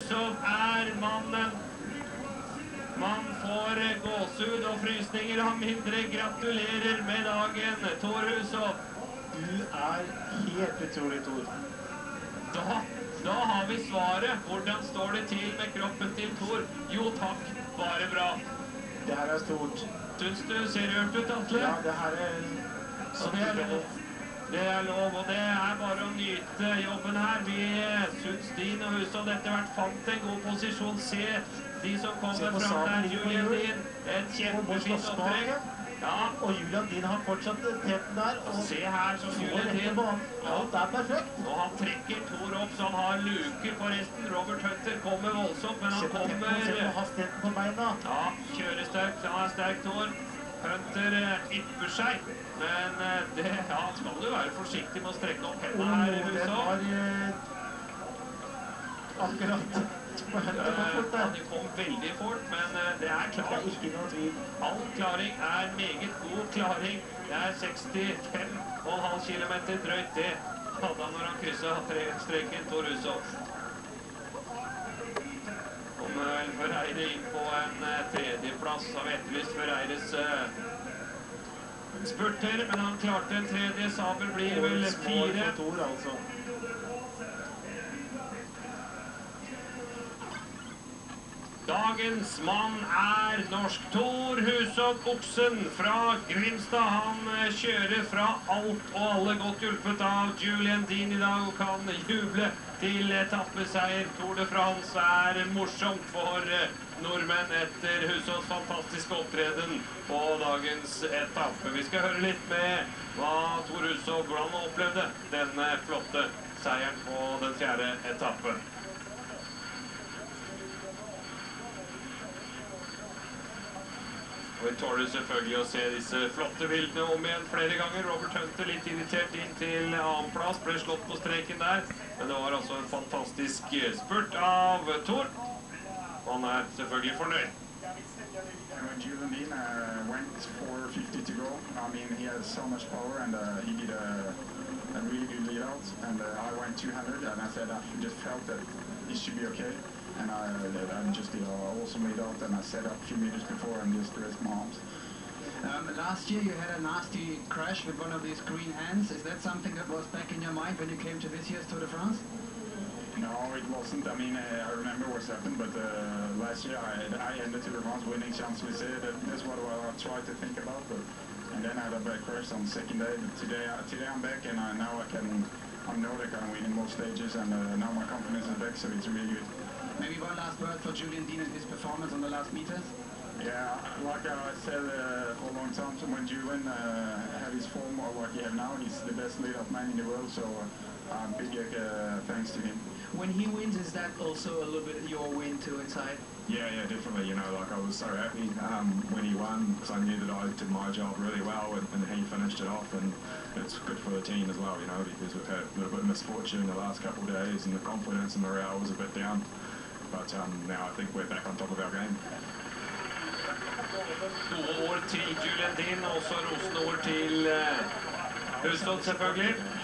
Husov mannen. Man får gåsehud og frysninger av mindre. Gratulerer med dagen, Thor Husov. Du helt utrolig, Thor. Da har vi svaret. Hvordan står det til med kroppen til Thor? Jo takk, bare bra. Det her stort. Syns du ser rørt ut, Atle? Ja, det her så det lov. Det lov, og det bare å nyte jobben her. Vi syns Din og Husov etter hvert fant en god posisjon. Se de som kommer fram der. Julian Din, et kjempefint opptrekk. Ja, og Julian Din har fortsatt tetten der. Og se her som Julian Din. Alt perfekt. Og han trekker Thor opp så han har luker på resten. Robert Hunter kommer voldsomt, men han kommer... Se på hastigheten på beina. Ja, kjøresterk. Han sterk, Thor. Hunter ypper seg. Men han skal jo være forsiktig med å strekke opp hendene her, Husov. Akkurat. Ja, de kom veldig fort, men det klart. Det ikke noe tvil. All klaring meget god klaring. Det 65,5 kilometer drøyt. Det hadde han når han krysset streken Thor Husov. Kommer vel Ferreire inn på en tredjeplass. Har vi etterlyst Ferreires spurter, men han klarte en tredje. Sabel blir vel 4. Thor, altså. Dagens mann norsk. Thor Husov Oksen fra Grimstad. Han kjører fra alt og alle, godt hjulpet av Julian Din i dag, og kan juble til etappeseier. Tour de France morsomt for nordmenn etter Husovs fantastiske opptreden på dagens etappe. Vi skal høre litt med hva Thor Husov, hvordan han opplevde denne flotte seieren på den 4. etappen. Og vi tåler selvfølgelig å se disse flotte bildene om igjen flere ganger. Robert Hunter litt irritert inn til annenplass, ble slått på streken der. Men det var altså en fantastisk spurt av Thor. Han selvfølgelig fornøyd. Julian Din went 4:50 to go. I mean, he has so much power, and he did a really good lead out. And I went 200, and I said I just felt that it should be okay. And I just did an awesome lead out, and I set up a few meters before and just raised my arms. Last year you had a nasty crash with one of these green hands. Is that something that was back in your mind when you came to this year's Tour de France? No, it wasn't. I mean, I remember what's happened, but last year I ended Tour de France winning Champs-Élysées. That's what I tried to think about. And then I had a bad crash on the second day. But today I'm back, and now I know that I can win in most stages, and now my confidence is back, so it's really good. Maybe one last word for Julian Din and his performance on the last meters? Yeah, like I said for a long time, so when Julian had his form like he has now, he's the best lead-up man in the world, so big thanks to him. When he wins, is that also a little bit your win too inside? Yeah, definitely. You know, like I was so happy when he won, because I knew that I did my job really well, and he finished it off, and it's good for the team as well, you know, because we've had a little bit of misfortune in the last couple of days, and the confidence and morale was a bit down. But now I think we're back on top of our game. Gode ord til Julian Din, også rosende ord til Husov selvfølgelig.